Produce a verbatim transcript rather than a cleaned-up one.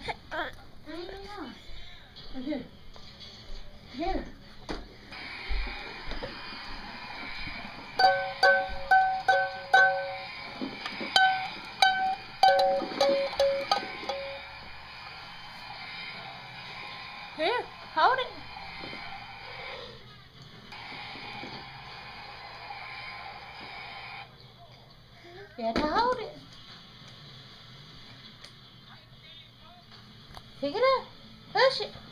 No, no, no. Right here. Here. Here, hold it. You have to hold it. Pick it up. Push it.